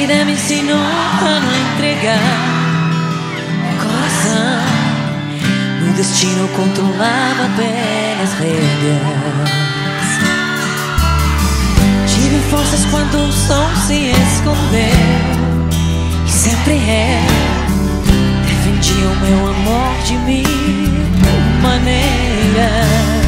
vida me ensinou a não entregar o coração. No destino controlava apenas rédeas. Tive forças quando o som se escondeu, e sempre defendia o meu amor de mil maneiras.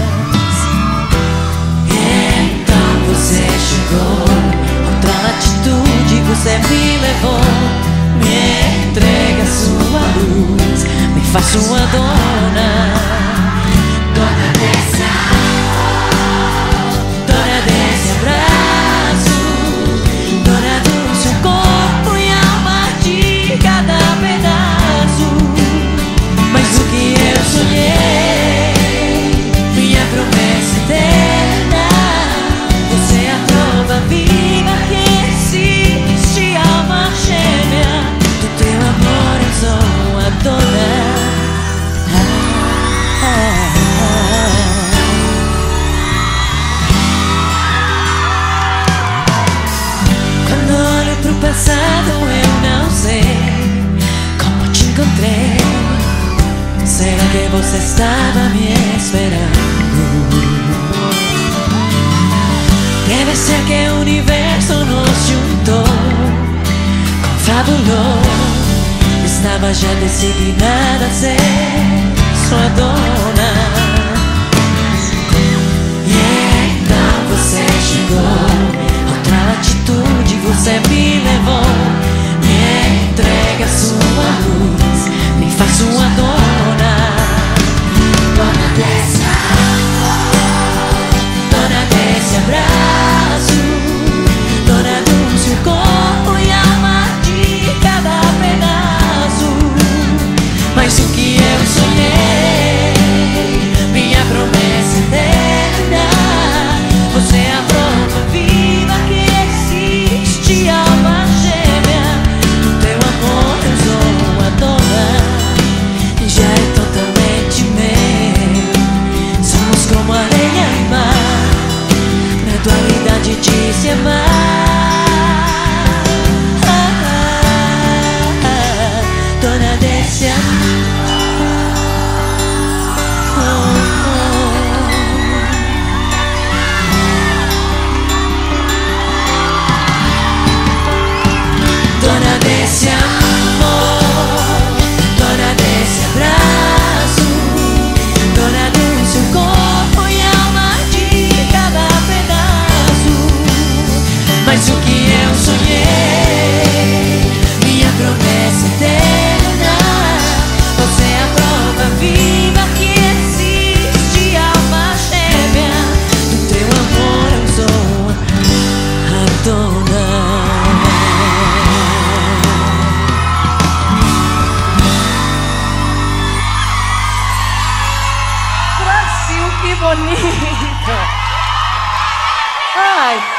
Então você chegou, outra atitude, você me levou. Me entrega a sua luz, me faz sua dona. Dona desse amor, dona desse abraço, dona do seu corpo e alma de cada pedaço. Mas o que eu sonhei, minha promessa eterna, você é a prova viva que existe alma gêmea. Do teu amor eu sou a dona. Quando olho pro passado eu não sei como te encontrei. Será que você estava me esperando? Deve ser que o universo nos juntou, confabulou. Estava já decidida a ser sua dona. E então você chegou, outra atitude, você me levou. Me entrega a sua luz, me faz sua dona. Dona desse amor, dona desse abraço, dona do seu corpo e alma de cada pedaço. Mas o que eu sonhei, minha promessa eterna, você é a prova viva que existe alma gêmea. Do teu amor eu sou a dona. Já é totalmente meu, somos como areia e mar, na dualidade de se amar. Dona desse amor. Dona desse amor, dona desse abraço, dona do seu corpo e alma de cada pedaço. Mas o que eu sonhei, minha promessa eterna, você é a prova viva que existe alma gêmea. Do teu amor eu sou a dona. Brasil, que bonito! Ai!